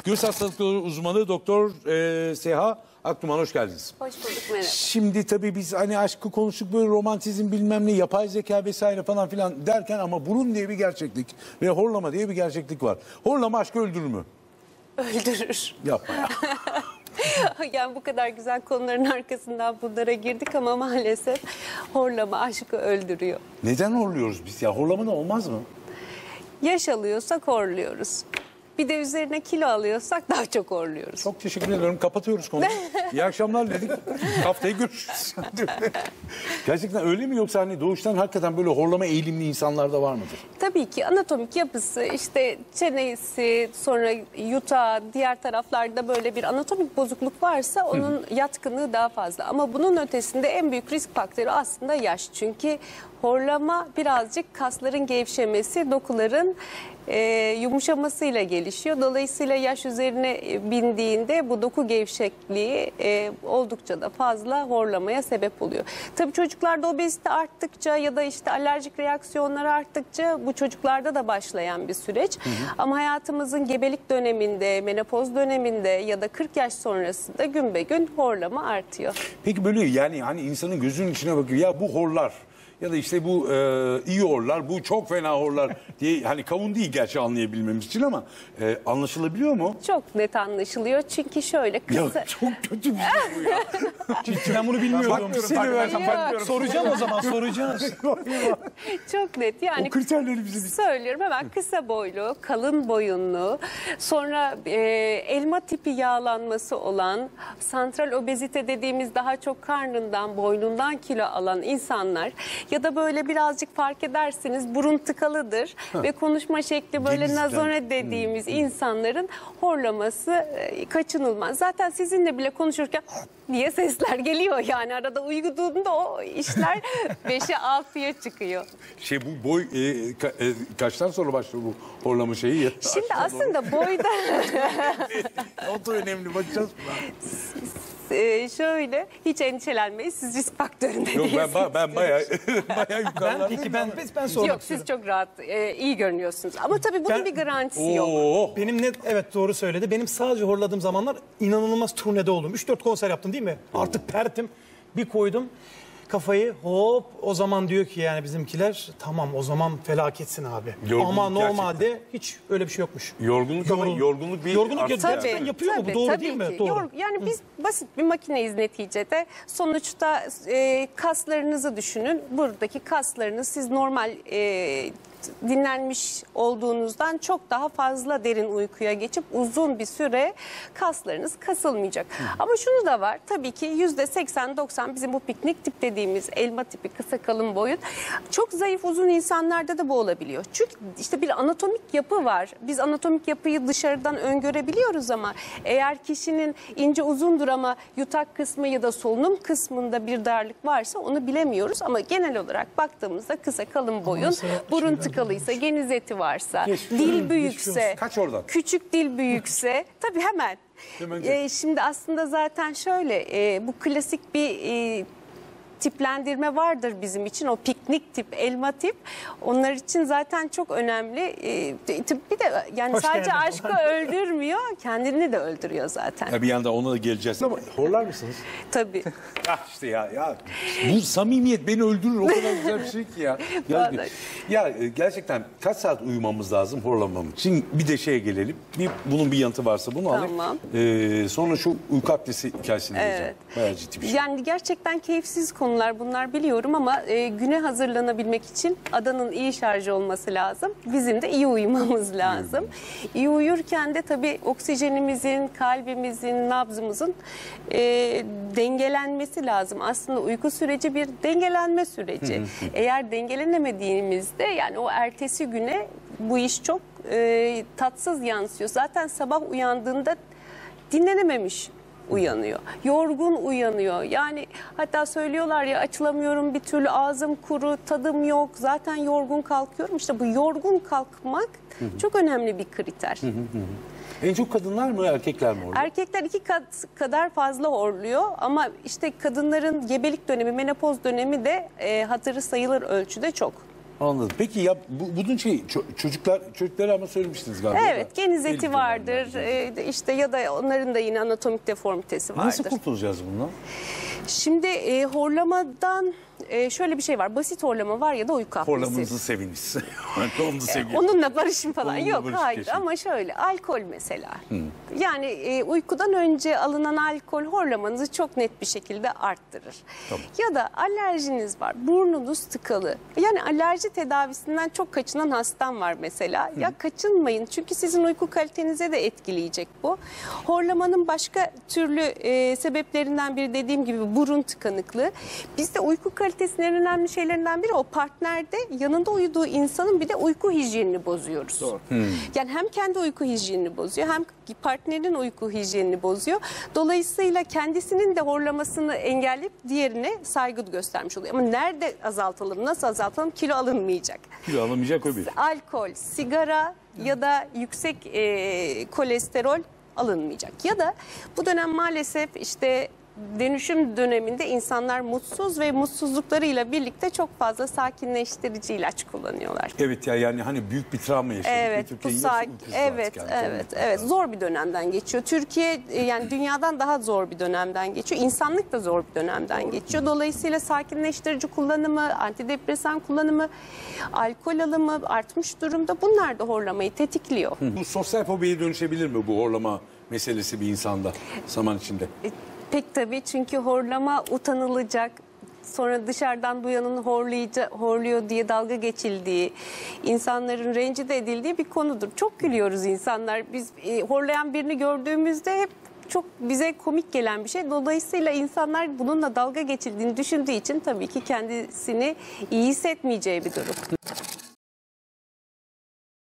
Göğüs hastalıkları uzmanı Doktor Seha Akduman, hoş geldiniz. Hoş bulduk, merhaba. Şimdi tabii biz hani aşkı konuştuk, böyle romantizm bilmem ne, yapay zeka vesaire falan filan derken ama burun diye bir gerçeklik ve horlama diye bir gerçeklik var. Horlama aşkı öldürür mü? Öldürür. Yapma ya. Yani bu kadar güzel konuların arkasından bunlara girdik ama maalesef horlama aşkı öldürüyor. Neden horluyoruz biz ya? Horlama da olmaz mı? Yaş alıyorsak horluyoruz. Bir de üzerine kilo alıyorsak daha çok horluyoruz. Çok teşekkür ediyorum. Kapatıyoruz konuyu. İyi akşamlar dedik. Haftaya görüşürüz. Gerçekten öyle mi, yoksa hani doğuştan hakikaten böyle horlama eğilimli insanlar da var mıdır? Tabii ki anatomik yapısı, işte çenesi, sonra yutağı, diğer taraflarda böyle bir anatomik bozukluk varsa onun yatkınlığı daha fazla. Ama bunun ötesinde en büyük risk faktörü aslında yaş. Çünkü horlama birazcık kasların gevşemesi, dokuların yumuşamasıyla gelişiyor. Dolayısıyla yaş üzerine bindiğinde bu doku gevşekliği oldukça da fazla horlamaya sebep oluyor. Tabii çocuklarda obezite arttıkça ya da işte alerjik reaksiyonlar arttıkça bu çocuklarda da başlayan bir süreç. Ama hayatımızın gebelik döneminde, menopoz döneminde ya da 40 yaş sonrasında gün be gün horlama artıyor. Peki böyle yani hani insanın gözünün içine bakıyor, ya bu horlar ya da işte bu iyi horlar, bu çok fena horlar diye, hani kavun değil gerçi anlayabilmemiz için ama anlaşılabiliyor mu? Çok net anlaşılıyor çünkü şöyle kısa... Ya çok kötü bir şey bu ya. Ben bunu bilmiyordum. Soracağım o zaman, soracağız. Çok net yani. O kriterleri bize... Söylüyorum hemen: kısa boylu, kalın boyunlu, sonra elma tipi yağlanması olan, santral obezite dediğimiz daha çok karnından, boynundan kilo alan insanlar ya da böyle birazcık fark edersiniz burun tıkalıdır ve konuşma şekli böyle Genizden. nazone dediğimiz insanların horlaması kaçınılmaz. Zaten sizinle bile konuşurken diye sesler geliyor, yani arada uyuduğunda o işler 5'e 6'ya çıkıyor. Bu boy kaçtan sonra başlıyor bu horlama şeyi ya? Şimdi aslında boyda O da önemli, bakacağız. Şöyle, hiç endişelenmeyin, siz risk faktöründe Yok, değilsiniz. ben bayağı yukarılardayım. Ben sormak Yok, siz çok rahat, iyi görünüyorsunuz. Ama tabii bunun bir garantisi yok. Benim net, evet doğru söyledi. Benim sadece horladığım zamanlar inanılmaz turnede oldum. 3-4 konser yaptım değil mi? Artık pertim. Bir koydum kafayı, hop, o zaman diyor ki yani bizimkiler, tamam o zaman felaketsin abi. Yorgunluk ama normalde gerçekten. hiç öyle bir şey yokmuş. Yorgunluk ama yorgunluk bir... Yorgunluk artık gerçekten yani. yapıyor mu? Bu doğru tabii değil mi? ki. Doğru. Yani biz basit bir makineyiz neticede. Sonuçta kaslarınızı düşünün. Buradaki kaslarınız siz normal dinlenmiş olduğunuzdan çok daha fazla derin uykuya geçip uzun bir süre kaslarınız kasılmayacak. Ama şunu da var, tabii ki %80-90 bizim bu piknik tip dediğimiz elma tipi kısa kalın boyun çok zayıf uzun insanlarda da bu olabiliyor. Çünkü işte bir anatomik yapı var. Biz anatomik yapıyı dışarıdan öngörebiliyoruz ama eğer kişinin ince uzundur ama yutak kısmı ya da solunum kısmında bir darlık varsa onu bilemiyoruz. Ama genel olarak baktığımızda kısa kalın boyun, burun tıkalıysa, geniz eti varsa, dil büyükse, Kaç oradan? küçük dil büyükse tabii hemen. Şimdi aslında zaten şöyle, bu klasik bir tiplendirme vardır bizim için, o piknik tip, elma tip. Onlar için zaten çok önemli. Bir de yani Hoş sadece geldin. aşkı öldürmüyor, kendini de öldürüyor zaten. Ya bir yanda ona da geleceğiz. Ama horlar mısınız? Tabii. İşte ya bu samimiyet beni öldürür, o kadar güzel bir şey ki ya. Gerçekten kaç saat uyumamız lazım horlamamız için? Bir de şeye gelelim. Bunun bir yanıtı varsa bunu Tamam. alayım. Sonra şu uyku abdesti hikayesine geleceğim. Bayağı ciddi bir şey. Yani gerçekten keyifsiz konular bunlar, biliyorum ama güne hazırlanabilmek için adanın iyi şarj olması lazım. Bizim de iyi uyumamız lazım. İyi uyurken de tabii oksijenimizin, kalbimizin, nabzımızın dengelenmesi lazım. Aslında uyku süreci bir dengelenme süreci. Eğer dengelenemediğimizde yani o ertesi güne bu iş çok tatsız yansıyor. Zaten sabah uyandığında dinlenememiş uyanıyor. Yorgun uyanıyor. Yani hatta söylüyorlar ya, açılamıyorum bir türlü, ağzım kuru, tadım yok, zaten yorgun kalkıyorum. İşte bu yorgun kalkmak çok önemli bir kriter. En çok kadınlar mı, erkekler mi horluyor? Erkekler 2 kat kadar fazla horluyor ama işte kadınların gebelik dönemi, menopoz dönemi de hatırı sayılır ölçüde çok. Anladım. Peki ya bunun çocuklara ama söylemiştiniz galiba. Evet, genizeti vardır. İşte ya da onların da yine anatomik deformitesi vardır. Nasıl kurtulacağız bundan? Şimdi horlamadan şöyle bir şey var. Basit horlama var ya da uyku apnesi. Horlamanızı seviniz. Onu seviyorum. Onunla barışın falan. Onunla Yok, barışın hayır, kesin. ama şöyle alkol mesela. Yani uykudan önce alınan alkol horlamanızı çok net bir şekilde arttırır. Tamam. Ya da alerjiniz var. Burnunuz tıkalı. Yani alerji tedavisinden çok kaçınan hastam var mesela. Ya kaçınmayın, çünkü sizin uyku kalitenize de etkileyecek bu. Horlamanın başka türlü sebeplerinden biri, dediğim gibi, burun tıkanıklığı. Bizde uyku kalitesinin en önemli şeylerinden biri o partnerde yanında uyuduğu insanın bir de uyku hijyenini bozuyoruz. Doğru. Yani hem kendi uyku hijyenini bozuyor, hem partnerin uyku hijyenini bozuyor. Dolayısıyla kendisinin de horlamasını engelleyip diğerine saygı göstermiş oluyor. Ama nerede azaltalım, nasıl azaltalım? Kilo alınmayacak. Kilo alamayacak o bir. Alkol, sigara ya da yüksek kolesterol alınmayacak. Ya da bu dönem maalesef işte dönüşüm döneminde insanlar mutsuz ve mutsuzluklarıyla birlikte çok fazla sakinleştirici ilaç kullanıyorlar. Evet ya, yani hani büyük bir travma yaşadık. Evet, bu Türkiye'nin yarısı ülkesi evet, artık yani. evet, zor bir dönemden geçiyor. Türkiye yani dünyadan daha zor bir dönemden geçiyor. İnsanlık da zor bir dönemden geçiyor. Dolayısıyla sakinleştirici kullanımı, antidepresan kullanımı, alkol alımı artmış durumda. Bunlar da horlamayı tetikliyor. Bu sosyal fobiye dönüşebilir mi bu horlama meselesi bir insanda zaman içinde? Pek tabii, çünkü horlama utanılacak, sonra dışarıdan duyanın horluyor diye dalga geçildiği, insanların rencide edildiği bir konudur. Çok gülüyoruz insanlar. Biz horlayan birini gördüğümüzde hep çok bize komik gelen bir şey. Dolayısıyla insanlar bununla dalga geçildiğini düşündüğü için tabii ki kendisini iyi hissetmeyeceği bir durum.